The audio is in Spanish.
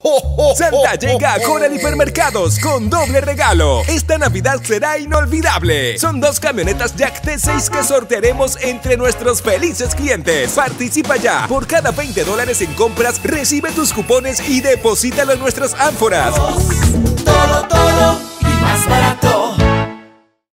Santa llega a Coral Hipermercados con doble regalo. Esta Navidad será inolvidable. Son 2 camionetas Jack T6 que sortearemos entre nuestros felices clientes. Participa ya. Por cada $20 en compras, recibe tus cupones y deposítalo en nuestras ánforas.